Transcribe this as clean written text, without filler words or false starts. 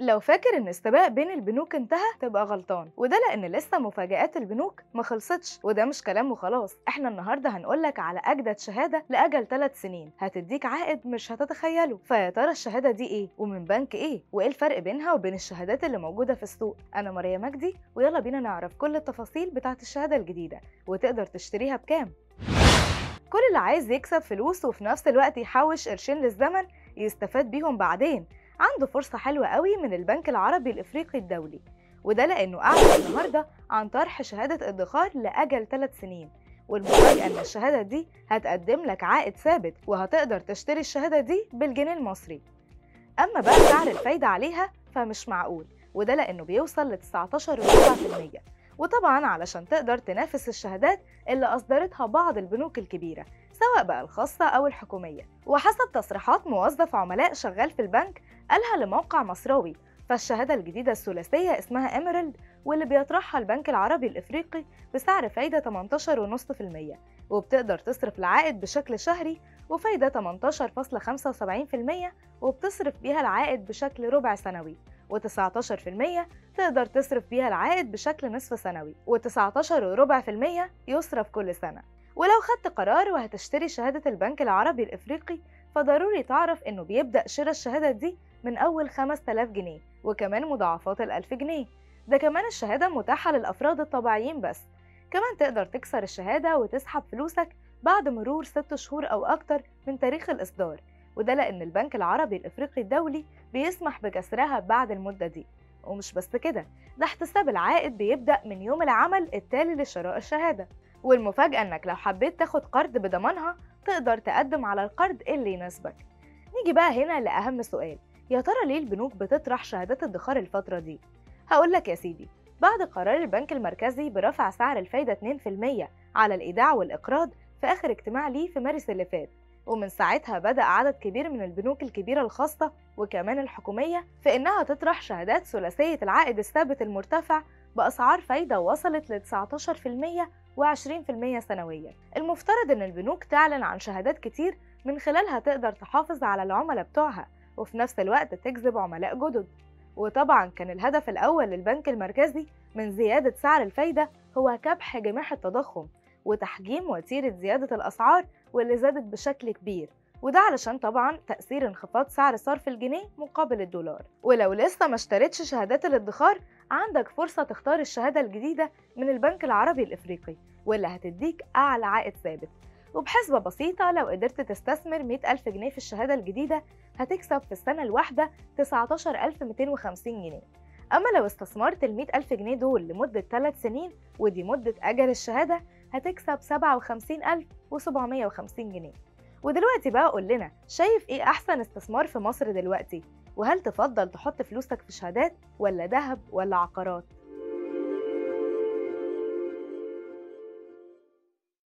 لو فاكر إن السباق بين البنوك انتهى تبقى غلطان، وده لأن لسه مفاجآت البنوك ما خلصتش، وده مش كلام وخلاص. احنا النهارده هنقولك على أجدد شهادة لأجل 3 سنين هتديك عائد مش هتتخيله. فيا ترى الشهادة دي إيه؟ ومن بنك إيه؟ وإيه الفرق بينها وبين الشهادات اللي موجودة في السوق؟ أنا ماريا مجدي، ويلا بينا نعرف كل التفاصيل بتاعت الشهادة الجديدة وتقدر تشتريها بكام. كل اللي عايز يكسب فلوس وفي نفس الوقت يحوش قرشين للزمن يستفاد بيهم بعدين عنده فرصة حلوة قوي من البنك العربي الإفريقي الدولي، وده لأنه أعلن النهاردة عن طرح شهادة ادخار لأجل 3 سنين. والمفاجأة إن الشهادة دي هتقدم لك عائد ثابت وهتقدر تشتري الشهادة دي بالجنيه المصري. أما بقى سعر الفايدة عليها فمش معقول، وده لأنه بيوصل ل 19.4%. وطبعا علشان تقدر تنافس الشهادات اللي أصدرتها بعض البنوك الكبيرة سواء بقى الخاصة أو الحكومية. وحسب تصريحات موظف عملاء شغال في البنك قالها لموقع مصراوي، فالشهادة الجديدة الثلاثية اسمها إميرالد، واللي بيطرحها البنك العربي الإفريقي بسعر فايدة 18.5%، وبتقدر تصرف العائد بشكل شهري وفايدة 18.75%، وبتصرف بيها العائد بشكل ربع سنوي، و19% تقدر تصرف بيها العائد بشكل نصف سنوي، و19.25% يصرف كل سنة. ولو خدت قرار وهتشتري شهادة البنك العربي الإفريقي فضروري تعرف إنه بيبدأ شراء الشهادة دي من أول 5000 جنيه، وكمان مضاعفات 1000 جنيه. ده كمان الشهادة متاحة للأفراد الطبيعيين بس. كمان تقدر تكسر الشهادة وتسحب فلوسك بعد مرور 6 شهور أو أكتر من تاريخ الإصدار، وده لأن البنك العربي الإفريقي الدولي بيسمح بكسرها بعد المدة دي. ومش بس كده، ده احتساب العائد بيبدأ من يوم العمل التالي لشراء الشهادة. والمفاجأة إنك لو حبيت تاخد قرض بضمانها تقدر تقدم على القرض اللي يناسبك. نيجي بقى هنا لأهم سؤال، يا ترى ليه البنوك بتطرح شهادات ادخار الفترة دي؟ هقولك يا سيدي، بعد قرار البنك المركزي برفع سعر الفايدة 2% على الإيداع والإقراض في آخر اجتماع ليه في مارس اللي فات، ومن ساعتها بدأ عدد كبير من البنوك الكبيرة الخاصة وكمان الحكومية في إنها تطرح شهادات ثلاثية العائد الثابت المرتفع بأسعار فايدة وصلت ل 19% و20% سنويا. المفترض إن البنوك تعلن عن شهادات كتير من خلالها تقدر تحافظ على العملاء بتوعها وفي نفس الوقت تجذب عملاء جدد. وطبعا كان الهدف الأول للبنك المركزي من زيادة سعر الفايدة هو كبح جماح التضخم وتحجيم وتيرة زيادة الأسعار واللي زادت بشكل كبير، وده علشان طبعا تأثير انخفاض سعر صرف الجنيه مقابل الدولار. ولو لسه ما اشتريتش شهادات الادخار عندك فرصة تختار الشهادة الجديدة من البنك العربي الإفريقي واللي هتديك أعلى عائد ثابت. وبحسبة بسيطة لو قدرت تستثمر 100,000 جنيه في الشهادة الجديدة هتكسب في السنة الواحدة 19,250 جنيه. أما لو استثمرت 100,000 جنيه دول لمدة 3 سنين ودي مدة أجل الشهادة هتكسب 57,750 جنيه. ودلوقتي بقى قول لنا، شايف إيه أحسن استثمار في مصر دلوقتي؟ وهل تفضل تحط فلوسك في شهادات ولا ذهب ولا عقارات؟